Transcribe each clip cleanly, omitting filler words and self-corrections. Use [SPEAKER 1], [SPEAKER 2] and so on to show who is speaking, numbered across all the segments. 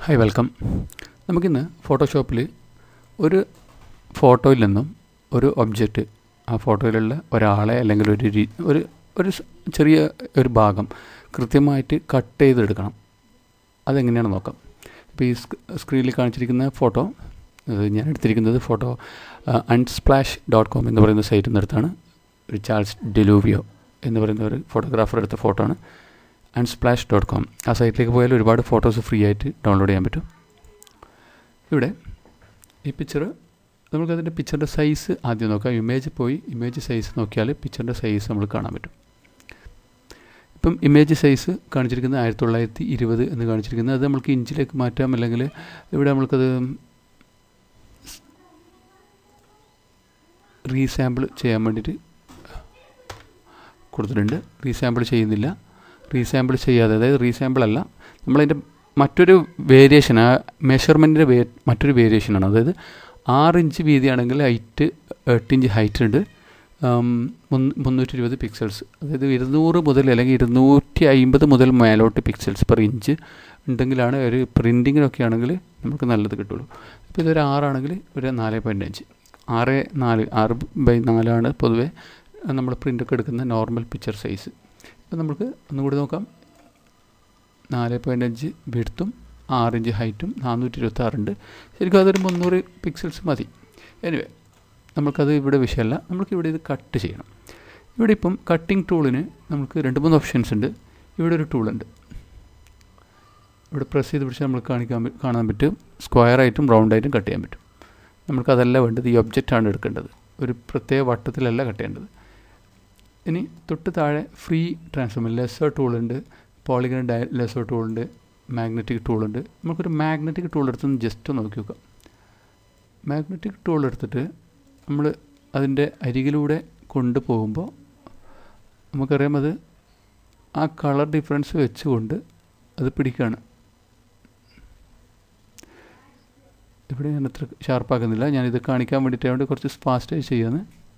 [SPEAKER 1] Hi welcome. നമുക്കിന്ന് ഫോട്ടോഷോപ്പിൽ ഒരു ഫോട്ടോയിൽ നിന്നും ഒരു ഒബ്ജക്റ്റ്, ആ ഫോട്ടോയിലുള്ള ഒരാളെ അല്ലെങ്കിൽ ഒരു ചെറിയ ഒരു ഭാഗം കൃത്യമായിട്ട് കട്ട് ചെയ്തെടുക്കണം. അതെങ്ങനെയാണ് നോക്കാം. ഇപ്പോൾ ഈ സ്ക്രീനിൽ കാണിച്ചിരിക്കുന്ന ഫോട്ടോ, ഞാൻ എടുത്തിരിക്കുന്നത് ഫോട്ടോ unsplash.com എന്ന് പറയുന്ന സൈറ്റിൽ നിന്നെടുത്താണ്. ചാൾസ് ഡെലൂവിയോ എന്ന് പറയുന്ന ഒരു ഫോട്ടോഗ്രാഫർ എടുത്ത ഫോട്ടോ ആണ്. unsplash.com ആ സൈറ്റിലേക്ക് പോയാൽ ഒരുപാട് ഫോട്ടോസ് ഫ്രീ ആയിട്ട് ഡൗൺലോഡ് ചെയ്യാൻ പറ്റും. ഇവിടെ ഈ പിക്ചർ, നമുക്കതിൻ്റെ പിക്ചറിൻ്റെ സൈസ് ആദ്യം നോക്കാം. ഇമേജ് സൈസ് നോക്കിയാൽ പിക്ചറിൻ്റെ സൈസ് നമ്മൾ കാണാൻ പറ്റും. ഇപ്പം ഇമേജ് സൈസ് കാണിച്ചിരിക്കുന്നത് 1920 എന്ന് കാണിച്ചിരിക്കുന്നത്. അത് നമുക്ക് ഇഞ്ചിലേക്ക് മാറ്റാം, അല്ലെങ്കിൽ ഇവിടെ നമ്മൾക്കത് റീസാമ്പിൾ ചെയ്യാൻ വേണ്ടിയിട്ട് കൊടുത്തിട്ടുണ്ട്. റീസാമ്പിൾ ചെയ്യുന്നില്ല. റീസാമ്പിൾ ചെയ്യാതെ, അതായത് റീസാമ്പിൾ അല്ല, നമ്മളതിൻ്റെ മറ്റൊരു വേരിയേഷൻ, ആ മെഷർമെൻറ്റിൻ്റെ മറ്റൊരു വേരിയേഷനാണ്. അതായത് 6 ഇഞ്ച് വീതിയാണെങ്കിൽ ഹൈറ്റ് 8 ഇഞ്ച് ഹൈറ്റ് ഉണ്ട്, 320 പിക്സൽസ്, അതായത് 200 മുതൽ അല്ലെങ്കിൽ 250 മുതൽ മേലോട്ട് പിക്സൽസ് പെർ ഇഞ്ച് ഉണ്ടെങ്കിലാണ് ഒരു പ്രിൻറ്റിങ്ങിനൊക്കെ ആണെങ്കിൽ നമുക്ക് നല്ലത് കിട്ടുള്ളൂ. ഇപ്പോൾ ഇതൊരു 6 ആണെങ്കിൽ ഒരു 4.5, 6/4 പൊതുവേ നമ്മൾ പ്രിൻ്റൊക്കെ എടുക്കുന്ന നോർമൽ പിക്ചർ സൈസ്. അപ്പോൾ നമുക്ക് ഒന്നുകൂടി നോക്കാം. 4.5 വിഡ്ത്തും 6 ഇഞ്ച് ഹൈറ്റും 426 ഉണ്ട്. ശരിക്കും അതൊരു 300 പിക്സൽസ് മതി. എനിവേ, നമുക്കത് ഇവിടെ വിഷയമല്ല. നമുക്കിവിടെ ഇത് കട്ട് ചെയ്യണം. ഇവിടെ ഇപ്പം കട്ടിംഗ് ടൂളിന് നമുക്ക് 2-3 ഓപ്ഷൻസ് ഉണ്ട്. ഇവിടെ ഒരു ടൂളുണ്ട്. ഇവിടെ പ്രസ് ചെയ്ത് പിടിച്ചാൽ നമുക്ക് കാണാൻ പറ്റും. സ്ക്വയറായിട്ടും റൗണ്ടായിട്ടും കട്ട് ചെയ്യാൻ പറ്റും. നമുക്കതല്ല വേണ്ടത്, ഈ ഒബ്ജക്റ്റാണ് എടുക്കേണ്ടത്. ഒരു പ്രത്യേക വട്ടത്തിലല്ല കട്ട് ചെയ്യേണ്ടത്. ഇനി തൊട്ട് താഴെ ഫ്രീ ട്രാൻസ്ഫോമർ ലെസർ ടൂളുണ്ട്, പോളിഗൺ ലെസർ ടൂളുണ്ട്, മാഗ്നറ്റിക് ടൂളുണ്ട്. നമുക്കൊരു മാഗ്നറ്റിക് ടൂൾ എടുത്ത് ജസ്റ്റ് നോക്കി നോക്കാം. മാഗ്നറ്റിക് ടൂൾ എടുത്തിട്ട് നമ്മൾ അതിൻ്റെ അരികിലൂടെ കൊണ്ടുപോകുമ്പോൾ നമുക്കറിയാം അത് ആ കളർ ഡിഫറൻസ് വെച്ചുകൊണ്ട് അത് പിടിക്കുകയാണ്. ഇവിടെ ഞാൻ അത്ര ഷാർപ്പാക്കുന്നില്ല, ഞാനിത് കാണിക്കാൻ വേണ്ടിയിട്ടായതുകൊണ്ട് കുറച്ച് ഫാസ്റ്റായി ചെയ്യാന്ന്.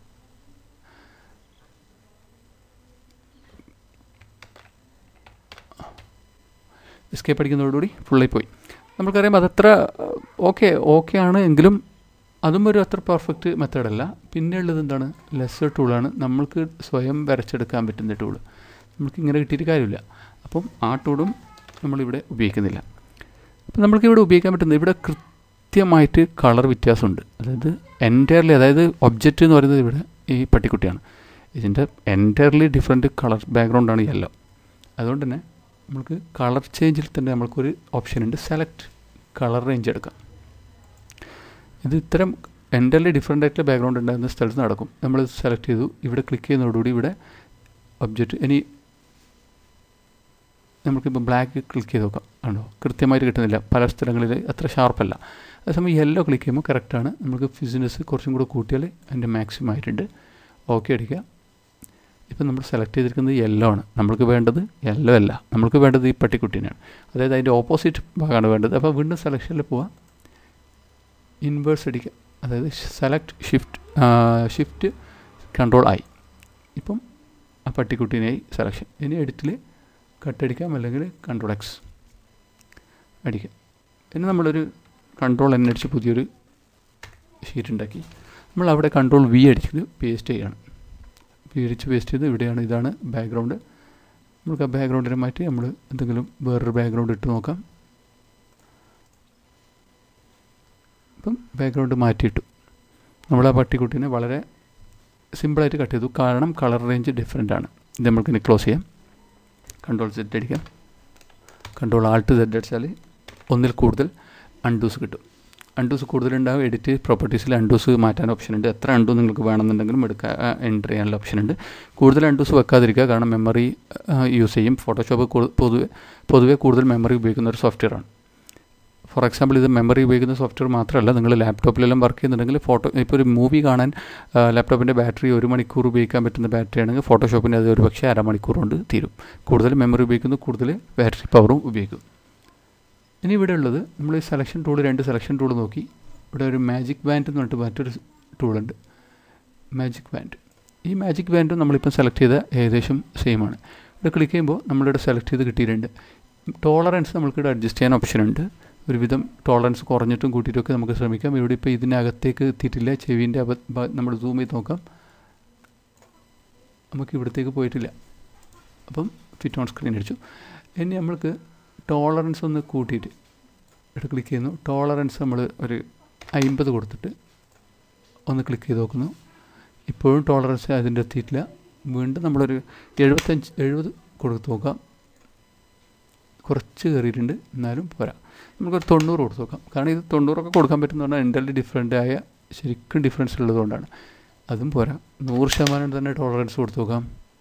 [SPEAKER 1] എസ്കേപ്പ് അടിക്കുന്നതോടുകൂടി ഫുള്ളായി പോയി. നമുക്കറിയാം അതത്ര ഓക്കെ ആണ്, എങ്കിലും അതും ഒരു അത്ര പെർഫെക്റ്റ് മെത്തേഡല്ല. പിന്നെ ഉള്ളത് എന്താണ്? ലെസർ ടൂളാണ്. നമ്മൾക്ക് സ്വയം വരച്ചെടുക്കാൻ പറ്റുന്ന ടൂള്. നമുക്ക് ഇങ്ങനെ കിട്ടിയിട്ട് കാര്യമില്ല. അപ്പം ആ ടൂളും നമ്മളിവിടെ ഉപയോഗിക്കുന്നില്ല. അപ്പം നമ്മൾക്കിവിടെ ഉപയോഗിക്കാൻ പറ്റുന്നത്, ഇവിടെ കൃത്യമായിട്ട് കളർ വ്യത്യാസമുണ്ട്. അതായത് എൻറ്റയർലി, അതായത് ഒബ്ജക്റ്റ് എന്ന് പറയുന്നത് ഇവിടെ ഈ പട്ടിക്കുട്ടിയാണ്. ഇതിൻ്റെ എൻറ്റയർലി ഡിഫറെൻറ്റ് കളർ ബാക്ക്ഗ്രൗണ്ടാണ് യെല്ലോ. അതുകൊണ്ട് തന്നെ നമുക്ക് കളർ ചേഞ്ചിൽ തന്നെ നമ്മൾക്കൊരു ഓപ്ഷൻ ഉണ്ട്, സെലക്ട് കളർ റേഞ്ച് എടുക്കാം. ഇത് ഇത്തരം എൻറ്റയർലി ഡിഫറെൻ്റ് ആയിട്ടുള്ള ബാക്ക്ഗ്രൗണ്ട് ഉണ്ടാകുന്ന സ്ഥലത്ത് നടക്കും. നമ്മൾ സെലക്ട് ചെയ്തു, ഇവിടെ ക്ലിക്ക് ചെയ്യുന്നതോടുകൂടി ഇവിടെ ഒബ്ജക്റ്റ്, ഇനി നമുക്കിപ്പോൾ ബ്ലാക്ക് ക്ലിക്ക് ചെയ്ത് നോക്കാം. ആണോ, കൃത്യമായിട്ട് കിട്ടുന്നില്ല, പല സ്ഥലങ്ങളിൽ അത്ര ഷാർപ്പല്ല. അതേസമയം യെല്ലോ ക്ലിക്ക് ചെയ്യുമ്പോൾ കറക്റ്റാണ്. നമുക്ക് ഫിസിനസ് കുറച്ചും കൂടെ കൂട്ടിയാൽ അതിൻ്റെ മാക്സിമം ആയിട്ടുണ്ട്. ഓക്കെ അടിക്കുക. ഇപ്പം നമ്മൾ സെലക്ട് ചെയ്തിരിക്കുന്നത് യെല്ലോ ആണ്. നമ്മൾക്ക് വേണ്ടത് യെല്ലോ അല്ല, നമ്മൾക്ക് വേണ്ടത് ഈ പട്ടിക്കുട്ടീനാണ്. അതായത് അതിൻ്റെ ഓപ്പോസിറ്റ് ഭാഗമാണ് വേണ്ടത്. അപ്പോൾ വീണ്ടും സെലക്ഷനിൽ പോവാം, ഇൻവേഴ്സ് അടിക്കുക. അതായത് സെലക്ട് ഷിഫ്റ്റ് Ctrl+I. ഇപ്പം ആ പട്ടിക്കുട്ടീനായി സെലക്ഷൻ. ഇനി എഡിറ്റിൽ കട്ടടിക്കാം, അല്ലെങ്കിൽ Ctrl+X അടിക്കാം. പിന്നെ നമ്മളൊരു Ctrl+N അടിച്ച് പുതിയൊരു ഷീറ്റ് ഉണ്ടാക്കി നമ്മൾ അവിടെ Ctrl+V അടിച്ചത് പേസ്റ്റ് ചെയ്യണം. പേസ്റ്റ് ചെയ്ത് ഇവിടെയാണ്, ഇതാണ് ബാക്ക്ഗ്രൗണ്ട്. നമുക്ക് ആ ബാക്ക്ഗ്രൗണ്ടിനെ മാറ്റി നമ്മൾ എന്തെങ്കിലും വേറൊരു ബാക്ക്ഗ്രൗണ്ട് ഇട്ട് നോക്കാം. അപ്പം ബാക്ക്ഗ്രൗണ്ട് മാറ്റിയിട്ടു. നമ്മൾ ആ പട്ടിക്കുട്ടീനെ വളരെ സിമ്പിളായിട്ട് കട്ട് ചെയ്തു, കാരണം കളർ റേഞ്ച് ഡിഫറെൻ്റ് ആണ്. ഇത് നമുക്കിനി ക്ലോസ് ചെയ്യാം. Ctrl+Z അടിക്കാം. Ctrl+Alt+Z അടിച്ചാൽ ഒന്നിൽ കൂടുതൽ അൺഡൂസ് കിട്ടും. അൺഡൂസ് കൂടുതലുണ്ടാകും. എഡിറ്റ് പ്രോപ്പർട്ടീസിൽ അൺഡൂസ് മാറ്റാൻ ഓപ്ഷൻ ഉണ്ട്. എത്ര അൺഡൂ നിങ്ങൾക്ക് വേണമെന്നുണ്ടെങ്കിലും എൻ്റർ ചെയ്യാനുള്ള ഓപ്ഷൻ ഉണ്ട്. കൂടുതൽ അൺഡൂസ് വെക്കാതിരിക്കുക, കാരണം മെമ്മറി യൂസ് ചെയ്യും. ഫോട്ടോഷോപ്പ് പൊതുവെ കൂടുതൽ മെമ്മറി ഉപയോഗിക്കുന്ന ഒരു സോഫ്റ്റ്വെയറാണ്. ഫോർ എക്സാമ്പിൾ, ഇത് മെമ്മറി ഉപയോഗിക്കുന്ന സോഫ്റ്റ്വെയർ മാത്രമല്ല, നിങ്ങൾ ലാപ്ടോപ്പിലെല്ലാം വർക്ക് ചെയ്യുന്നുണ്ടെങ്കിൽ ഇപ്പോൾ ഒരു മൂവി കാണാൻ ലാപ്ടോപ്പിൻ്റെ ബാറ്ററി 1 മണിക്കൂർ ഉപയോഗിക്കാൻ പറ്റുന്ന ബാറ്ററി ആണെങ്കിൽ ഫോട്ടോഷോപ്പിൻ്റെ അത് ഒരു പക്ഷേ 1/2 മണിക്കൂർ കൊണ്ട് തീരും. കൂടുതൽ മെമ്മറി ഉപയോഗിക്കുന്നു, കൂടുതൽ ബാറ്ററി പവറും ഉപയോഗിക്കും. ഇനി ഇവിടെ ഉള്ളത്, നമ്മൾ ഈ സെലക്ഷൻ ടൂൾ, 2 സെലക്ഷൻ ടൂൾ നോക്കി. ഇവിടെ ഒരു മാജിക് ബാൻഡ് എന്ന് പറഞ്ഞിട്ട് മറ്റൊരു ടൂളുണ്ട്, മാജിക് ബാൻഡ്. ഈ മാജിക് ബാൻഡും നമ്മളിപ്പം സെലക്ട് ചെയ്ത ഏകദേശം സെയിമാണ്. ഇവിടെ ക്ലിക്ക് ചെയ്യുമ്പോൾ നമ്മളിവിടെ സെലക്ട് ചെയ്ത് കിട്ടിയിട്ടുണ്ട്. ടോളറൻസ് നമുക്കിവിടെ അഡ്ജസ്റ്റ് ചെയ്യാൻ ഓപ്ഷൻ ഉണ്ട്. ഒരുവിധം ടോളറൻസ് കുറഞ്ഞിട്ടും കൂട്ടിയിട്ടൊക്കെ നമുക്ക് ശ്രമിക്കാം. ഇവിടെ ഇപ്പോൾ ഇതിനകത്തേക്ക് എത്തിയിട്ടില്ല. ചെവിൻ്റെ നമ്മൾ സൂം ചെയ്ത് നോക്കാം, നമുക്ക് ഇവിടത്തേക്ക് പോയിട്ടില്ല. അപ്പം ഫിറ്റ് ഓൺ സ്ക്രീൻ അടിച്ചു. ഇനി നമ്മൾക്ക് ടോളറൻസ് ഒന്ന് കൂട്ടിയിട്ട് ഇവിടെ ക്ലിക്ക് ചെയ്യുന്നു. ടോളറൻസ് നമ്മൾ ഒരു 50 കൊടുത്തിട്ട് ഒന്ന് ക്ലിക്ക് ചെയ്ത് നോക്കുന്നു. ഇപ്പോഴും ടോളറൻസ് അതിൻ്റെ എത്തിയിട്ടില്ല. വീണ്ടും നമ്മളൊരു 70 കൊടുത്ത് നോക്കാം. കുറച്ച് കയറിയിട്ടുണ്ട്, എന്നാലും പോരാ. നമുക്കൊരു 90 കൊടുത്ത് നോക്കാം. കാരണം ഇത് 90 കൊടുക്കാൻ പറ്റുന്ന പറഞ്ഞാൽ എൻ്റർലി ഡിഫറെൻ്റ് ആയ ശരിക്കും ഡിഫറൻസ് ഉള്ളതുകൊണ്ടാണ്. അതും പോരാ. 100% തന്നെ ടോളറൻസ് കൊടുത്ത് നോക്കാം.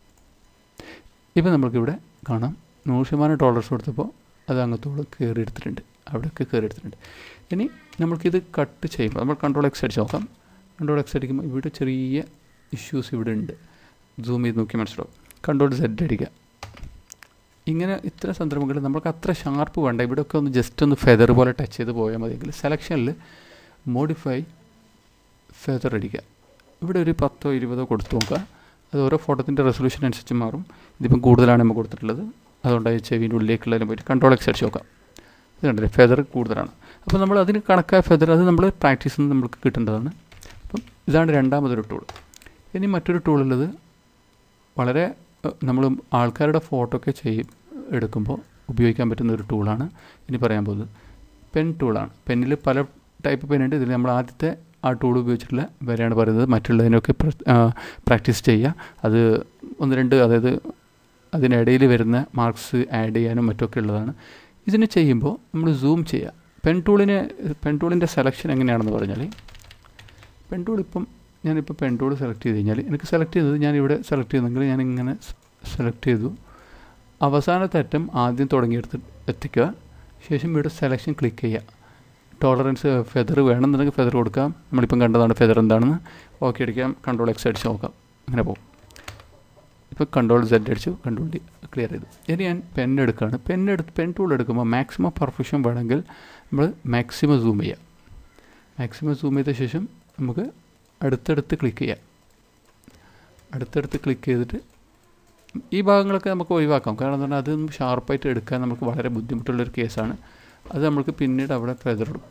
[SPEAKER 1] ഇപ്പം നമുക്കിവിടെ കാണാം 100% ടോളറൻസ് കൊടുത്തപ്പോൾ അത് അങ്ങത്തോളം കയറിയെടുത്തിട്ടുണ്ട്, അവിടെയൊക്കെ കയറിയെടുത്തിട്ടുണ്ട്. ഇനി നമ്മൾക്കിത് കട്ട് ചെയ്യുമ്പോൾ നമ്മൾ കൺട്രോൾ എക്സ് അടിച്ച് നോക്കാം. കൺട്രോൾ എക്സ് അടിക്കുമ്പോൾ ഇവിടെ ചെറിയ ഇഷ്യൂസ് ഇവിടെ ഉണ്ട്. സൂം ചെയ്ത് നോക്കി മനസ്സിലാവും. കൺട്രോൾ സെഡ് അടിക്കുക. ഇങ്ങനെ ഇത്ര സന്ദർഭങ്ങളിൽ നമുക്ക് അത്ര ഷാർപ്പ് വേണ്ട. ഇവിടെയൊക്കെ ഒന്ന് ജസ്റ്റ് ഒന്ന് ഫെദർ പോലെ ടച്ച് ചെയ്ത് പോയാൽ മതിയെങ്കിൽ സെലക്ഷനിൽ മോഡിഫൈ ഫെദർ അടിക്കുക. ഇവിടെ ഒരു 10 or 20 കൊടുത്ത് നോക്കുക. അത് ഓരോ ഫോട്ടോത്തിൻ്റെ റെസൊല്യൂഷൻ അനുസരിച്ച് മാറും. ഇതിപ്പം കൂടുതലാണ് നമ്മൾ കൊടുത്തിട്ടുള്ളത്, അതുകൊണ്ടായി ചെവിൻ്റെ ഉള്ളിലേക്കുള്ളതിന് പോയിട്ട് കൺട്രോൾ എക്സ് അടിച്ച് നോക്കാം. ഇത് കണ്ടില്ലേ, ഫെദർ കൂടുതലാണ്. അപ്പോൾ നമ്മൾ അതിന് കണക്കായ ഫെദർ അത് നമ്മൾ പ്രാക്ടീസിൽ നിന്ന് നമുക്ക് കിട്ടേണ്ടതാണ്. അപ്പം ഇതാണ് രണ്ടാമതൊരു ടൂൾ. ഇനി മറ്റൊരു ടൂളുള്ളത് വളരെ നമ്മൾ ആൾക്കാരുടെ ഫോട്ടോ ഒക്കെ എടുക്കുമ്പോൾ ഉപയോഗിക്കാൻ പറ്റുന്ന ഒരു ടൂളാണ് ഇനി പറയാൻ പോകുന്നത്. പെൻ ടൂളാണ്. പെന്നിൽ പല ടൈപ്പ് പെന്നുണ്ട്. ഇതിൽ നമ്മൾ ആദ്യത്തെ ആ ടൂൾ ഉപയോഗിച്ചിട്ടുള്ള വരെയാണ് പറയുന്നത്. മറ്റുള്ളതിനൊക്കെ പ്രാക്ടീസ് ചെയ്യുക. അത് 1-2 അതായത് അതിനിടയിൽ വരുന്ന മാർക്സ് ആഡ് ചെയ്യാനും മറ്റൊക്കെ ഉള്ളതാണ്. ഇതിന് ചെയ്യുമ്പോൾ നമ്മൾ സൂം ചെയ്യുക. പെൻ ടൂളിൻ്റെ സെലക്ഷൻ എങ്ങനെയാണെന്ന് പറഞ്ഞാൽ, പെൻ ടൂൾ ഞാനിപ്പോൾ പെൻ ടൂൾ സെലക്ട് ചെയ്ത് കഴിഞ്ഞാൽ എനിക്ക് സെലക്ട് ചെയ്തത് ഞാനിവിടെ സെലക്ട് ചെയ്തെങ്കിൽ ഞാനിങ്ങനെ സെലക്ട് ചെയ്തു. അവസാനത്തെ അറ്റം ആദ്യം തുടങ്ങിയെടുത്ത് എത്തിക്കുക. ശേഷം ഇവിടെ സെലക്ഷൻ ക്ലിക്ക് ചെയ്യുക. ടോളറൻസ് ഫെദർ വേണമെന്നുണ്ടെങ്കിൽ ഫെദർ കൊടുക്കാം. നമ്മളിപ്പം കണ്ടതാണ് ഫെദർ എന്താണെന്ന്. ഓക്കെ അടിക്കാം. കൺട്രോൾ എക്സ് അടിച്ച് നോക്കാം. അങ്ങനെ പോകും. ഇപ്പോൾ കൺട്രോൾ സെഡ് അടിച്ചു, കൺട്രോൾ ഡി ക്ലിയർ ചെയ്തു. ഇനി ഞാൻ പെൻ എടുക്കുകയാണ്. പെൻ ടൂൾ എടുക്കുമ്പോൾ മാക്സിമം പെർഫെക്ഷൻ വേണമെങ്കിൽ നമ്മൾ മാക്സിമം സൂം ചെയ്യുക. മാക്സിമം സൂം ചെയ്ത ശേഷം നമുക്ക് അടുത്തടുത്ത് ക്ലിക്ക് ചെയ്യാം. അടുത്തടുത്ത് ക്ലിക്ക് ചെയ്തിട്ട് ഈ ഭാഗങ്ങളൊക്കെ നമുക്ക് ഒഴിവാക്കാം. കാരണം എന്താ പറഞ്ഞാൽ അതൊന്നും ഷാർപ്പായിട്ട് എടുക്കാൻ നമുക്ക് വളരെ ബുദ്ധിമുട്ടുള്ളൊരു കേസാണ്. അത് നമുക്ക് പിന്നീട് അവിടെ ഫെദർ ഇടും.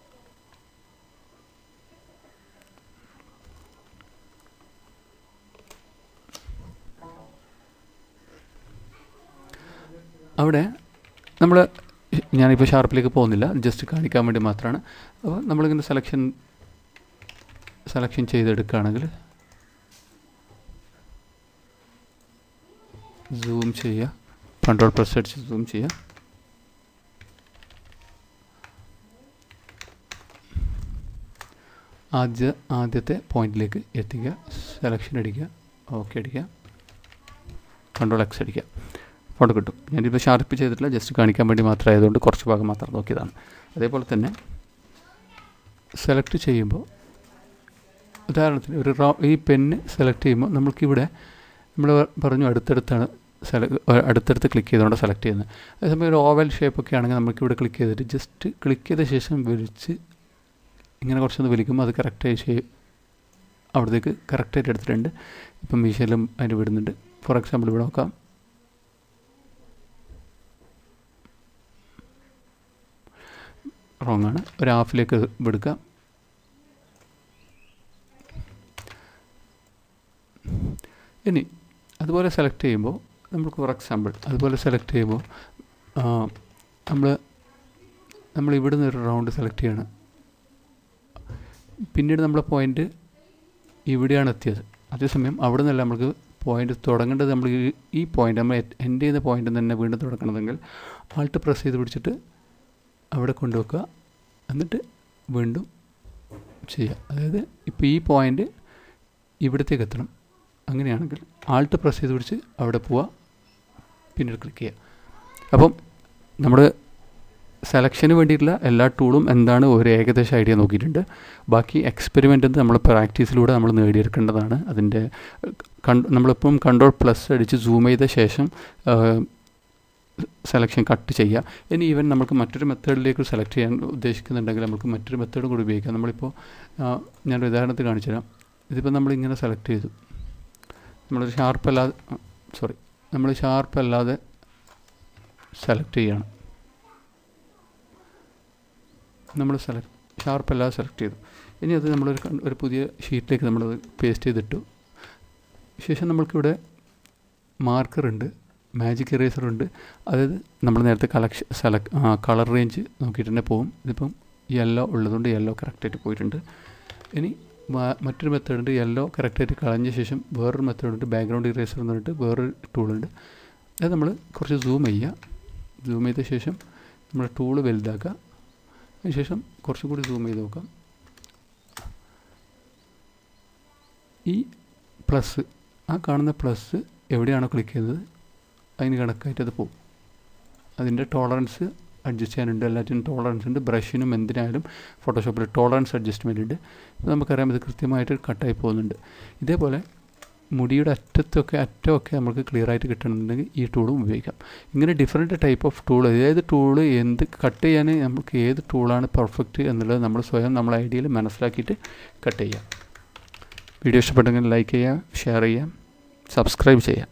[SPEAKER 1] അവിടെ ഞാനിപ്പോൾ ഷാർപ്പിലേക്ക് പോകുന്നില്ല, ജസ്റ്റ് കാണിക്കാൻ വേണ്ടി മാത്രമാണ്. അപ്പോൾ നമ്മളിങ്ങനെ സെലക്ഷൻ ചെയ്തെടുക്കുകയാണെങ്കിൽ സൂം ചെയ്യുക. കൺട്രോൾ പ്രസ് അടിച്ച് സൂം ചെയ്യുക. ആദ്യത്തെ പോയിന്റിലേക്ക് എത്തിക്കുക. സെലക്ഷൻ അടിക്കുക. ഓക്കെ അടിക്കുക. കൺട്രോൾ എക്സ് അടിക്കുക. ഫോട്ടോ കിട്ടും. ഞാനിപ്പോൾ ഷാർപ്പ് ചെയ്തിട്ടില്ല, ജസ്റ്റ് കാണിക്കാൻ വേണ്ടി മാത്രമായതുകൊണ്ട് കുറച്ച് ഭാഗം മാത്രം നോക്കിയതാണ്. അതേപോലെ തന്നെ സെലക്ട് ചെയ്യുമ്പോൾ ഉദാഹരണത്തിന് ഈ പെന്ന് സെലക്ട് ചെയ്യുമ്പോൾ നമ്മൾക്കിവിടെ നമ്മൾ പറഞ്ഞു അടുത്തടുത്ത് ക്ലിക്ക് ചെയ്തുകൊണ്ട് സെലക്ട് ചെയ്യുന്നത്. അതേസമയം ഒരു ഓവൽ ഷേപ്പൊക്കെ ആണെങ്കിൽ നമുക്കിവിടെ ക്ലിക്ക് ചെയ്തിട്ട് ജസ്റ്റ് ക്ലിക്ക് ചെയ്ത ശേഷം വലിച്ച് ഇങ്ങനെ കുറച്ചൊന്ന് വലിക്കുമ്പോൾ അത് കറക്റ്റായി അവിടത്തേക്ക് കറക്റ്റായിട്ട് എടുത്തിട്ടുണ്ട്. ഇപ്പം മീശയിലും അതിന് വിടുന്നുണ്ട്. ഫോർ എക്സാമ്പിൾ ഇവിടെ നോക്കാം. റോങ് ആണ്. ഒരു ഹാഫിലേക്ക് എടുക്കാം. ഇനി അതുപോലെ സെലക്ട് ചെയ്യുമ്പോൾ നമുക്ക് ഫോർ എക്സാമ്പിൾ അതുപോലെ സെലക്ട് ചെയ്യുമ്പോൾ നമ്മൾ ഇവിടെ നിന്ന് ഒരു റൗണ്ട് സെലക്ട് ചെയ്യണം. പിന്നീട് നമ്മളെ പോയിൻ്റ് ഇവിടെയാണ് എത്തിയത്. അതേസമയം അവിടെ നിന്നല്ല നമുക്ക് പോയിൻ്റ് തുടങ്ങേണ്ടത്. നമ്മൾ ഈ പോയിൻ്റ് നമ്മൾ എൻഡ് ചെയ്യുന്ന പോയിൻ്റ് തന്നെ വീണ്ടും തുടങ്ങണമെങ്കിൽ ആൾട്ട് പ്രസ് ചെയ്ത് പിടിച്ചിട്ട് അവിടെ കൊണ്ടുവെക്കുക. എന്നിട്ട് വീണ്ടും ചെയ്യുക. അതായത് ഇപ്പോൾ ഈ പോയിൻ്റ് ഇവിടത്തേക്ക് എത്തണം. അങ്ങനെയാണെങ്കിൽ ആൾട്ട് പ്രസ് ചെയ്ത് പിടിച്ച് അവിടെ പോവുക, പിന്നീട് ക്ലിക്ക് ചെയ്യുക. അപ്പം നമ്മൾ സെലക്ഷന് വേണ്ടിയിട്ടുള്ള എല്ലാ ടൂളും എന്താണ് ഒരു ഏകദേശ ഐഡിയ നോക്കിയിട്ടുണ്ട്. ബാക്കി എക്സ്പെരിമെൻ്റ് നമ്മൾ പ്രാക്ടീസിലൂടെ നമ്മൾ നേടിയെടുക്കേണ്ടതാണ്. അതിൻ്റെ നമ്മളിപ്പം കൺട്രോൾ പ്ലസ് അടിച്ച് സൂം ചെയ്ത ശേഷം സെലക്ഷൻ കട്ട് ചെയ്യുക. ഇനി ഈവൻ നമുക്ക് മറ്റൊരു മെത്തേഡിലേക്ക് സെലക്ട് ചെയ്യാൻ ഉദ്ദേശിക്കുന്നുണ്ടെങ്കിൽ നമുക്ക് മറ്റൊരു മെത്തേഡും കൂടി ഉപയോഗിക്കാം. നമ്മളിപ്പോൾ ഞാനൊരു ഉദാഹരണത്തിൽ കാണിച്ചു തരാം. ഇതിപ്പോൾ നമ്മളിങ്ങനെ സെലക്ട് ചെയ്തു. നമ്മൾ ഷാർപ്പല്ലാതെ സെലക്ട് ചെയ്യണം. നമ്മൾ ഷാർപ്പെല്ലാം സെലക്ട് ചെയ്തു. ഇനി അത് ഒരു പുതിയ ഷീറ്റിലേക്ക് നമ്മളത് പേസ്റ്റ് ചെയ്തിട്ടു. ശേഷം നമ്മൾക്കിവിടെ മാർക്കറുണ്ട്, മാജിക് ഇറേസറുണ്ട്. അതായത് നമ്മൾ നേരത്തെ കളർ റേഞ്ച് നോക്കിയിട്ട് തന്നെ പോകും. ഇതിപ്പം യെല്ലോ ഉള്ളതുകൊണ്ട് യെല്ലോ കറക്റ്റായിട്ട് പോയിട്ടുണ്ട്. ഇനി മറ്റൊരു മെത്തേഡുണ്ട്, യെല്ലോ കറക്റ്റായിട്ട് കളഞ്ഞ ശേഷം വേറൊരു മെത്തേഡുണ്ട്, ബാക്ക്ഗ്രൗണ്ട് ഇറേസർ എന്ന് പറഞ്ഞിട്ട് വേറൊരു ടൂളുണ്ട്. അത് നമ്മൾ കുറച്ച് സൂം ചെയ്ത ശേഷം നമ്മൾ ടൂള് വലുതാക്കുക. അതിനുശേഷം കുറച്ചും കൂടി സൂം ചെയ്ത് നോക്കാം. ഈ പ്ലസ്, ആ കാണുന്ന പ്ലസ് എവിടെയാണോ ക്ലിക്ക് ചെയ്യുന്നത് അതിന് കണക്കായിട്ട് അത് പോകും. അതിൻ്റെ ടോളറൻസ് അഡ്ജസ്റ്റ് ചെയ്യാനുണ്ട്, എല്ലാറ്റിനും ടോളറൻസ് ഉണ്ട്. ബ്രഷിനും എന്തിനായാലും ഫോട്ടോഷോപ്പിൽ ടോളറൻസ് അഡ്ജസ്റ്റ്മെൻ്റ് ഉണ്ട്. അപ്പോൾ നമുക്കറിയാം ഇത് കൃത്യമായിട്ട് കട്ടായി പോകുന്നുണ്ട്. ഇതേപോലെ മുടിയുടെ അറ്റമൊക്കെ നമുക്ക് ക്ലിയർ ആയിട്ട് കിട്ടണമെന്നുണ്ടെങ്കിൽ ഈ ടൂളും ഉപയോഗിക്കാം. ഇങ്ങനെ ഡിഫറെൻറ്റ് ടൈപ്പ് ഓഫ് ടൂൾ, ഏത് ടൂള് കട്ട് ചെയ്യാൻ നമുക്ക് ഏത് ടൂളാണ് പെർഫെക്റ്റ് എന്നുള്ളത് നമ്മൾ സ്വയം നമ്മളെ ഐഡിയയിൽ മനസ്സിലാക്കിയിട്ട് കട്ട് ചെയ്യാം. വീഡിയോ ഇഷ്ടപ്പെട്ടെങ്കിൽ ലൈക്ക് ചെയ്യുക, ഷെയർ ചെയ്യുക, സബ്സ്ക്രൈബ് ചെയ്യുക.